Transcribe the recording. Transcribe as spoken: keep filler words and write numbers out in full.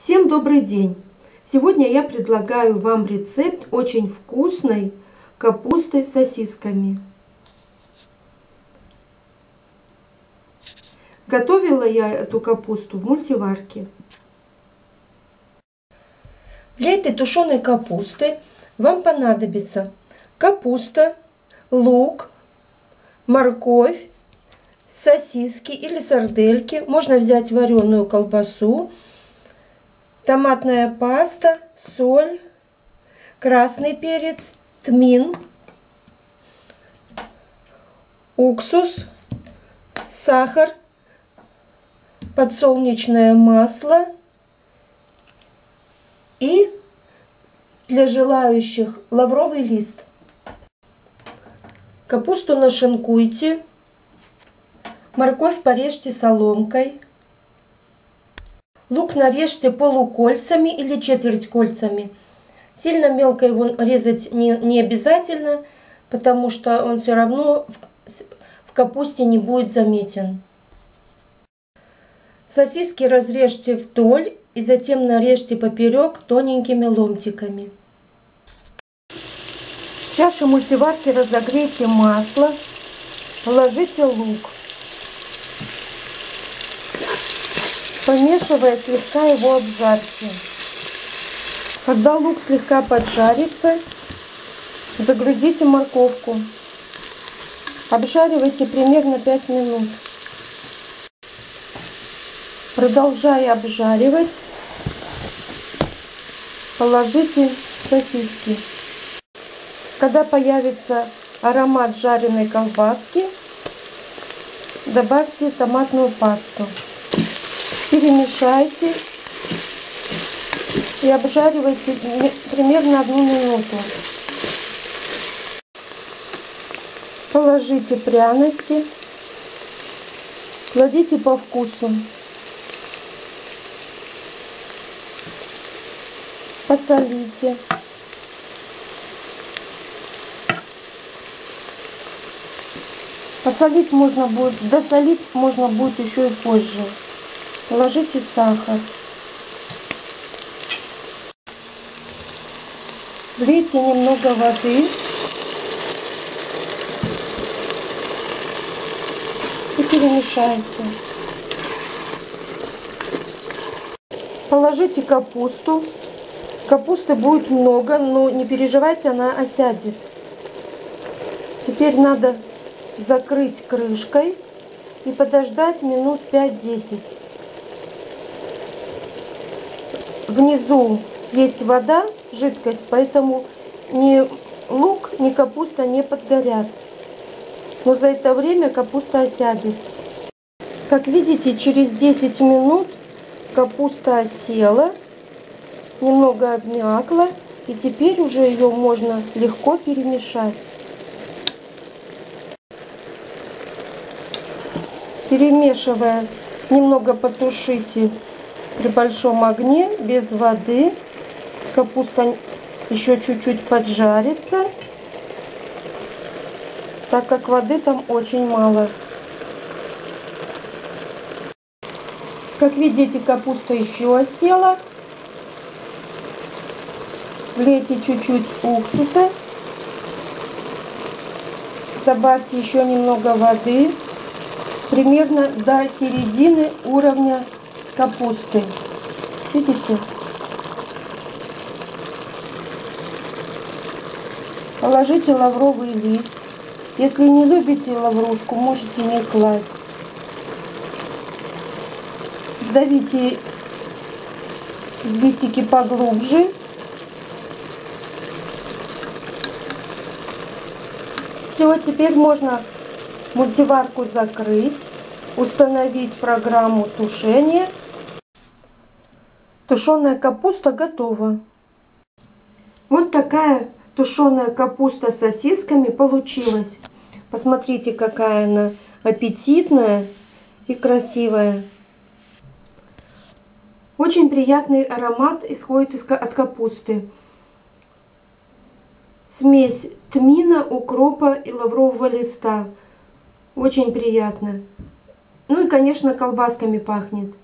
Всем добрый день! Сегодня я предлагаю вам рецепт очень вкусной капусты с сосисками. Готовила я эту капусту в мультиварке. Для этой тушеной капусты вам понадобится капуста, лук, морковь, сосиски или сардельки. Можно взять вареную колбасу, томатная паста, соль, красный перец, тмин, уксус, сахар, подсолнечное масло и, для желающих, лавровый лист. Капусту нашинкуйте, морковь порежьте соломкой, лук нарежьте полукольцами или четверть кольцами. Сильно мелко его резать не, не обязательно, потому что он все равно в, в капусте не будет заметен. Сосиски разрежьте вдоль и затем нарежьте поперек тоненькими ломтиками. В чаше мультиварки разогрейте масло, положите лук. Помешивая, слегка его обжарьте. Когда лук слегка поджарится, загрузите морковку. Обжаривайте примерно пять минут. Продолжая обжаривать, положите сосиски. Когда появится аромат жареной колбаски, добавьте томатную пасту. Перемешайте и обжаривайте примерно одну минуту. Положите пряности, кладите по вкусу. Посолите. Посолить можно будет, досолить можно будет еще и позже. Положите сахар. Влейте немного воды. И перемешайте. Положите капусту. Капусты будет много, но не переживайте, она осядет. Теперь надо закрыть крышкой и подождать минут пять-десять. Внизу есть вода, жидкость, поэтому ни лук, ни капуста не подгорят. Но за это время капуста осядет. Как видите, через десять минут капуста осела, немного обмякла, и теперь уже ее можно легко перемешать. Перемешивая, немного потушите при большом огне, без воды. Капуста еще чуть-чуть поджарится, так как воды там очень мало. Как видите, капуста еще осела. Влейте чуть-чуть уксуса. Добавьте еще немного воды, примерно до середины уровня капусты. Видите? Положите лавровый лист. Если не любите лаврушку, можете не класть. Вдавите листики поглубже. Все, теперь можно мультиварку закрыть, установить программу тушения. Тушеная капуста готова. Вот такая тушеная капуста с сосисками получилась. Посмотрите, какая она аппетитная и красивая. Очень приятный аромат исходит от капусты. Смесь тмина, укропа и лаврового листа. Очень приятно. Ну и, конечно, колбасками пахнет.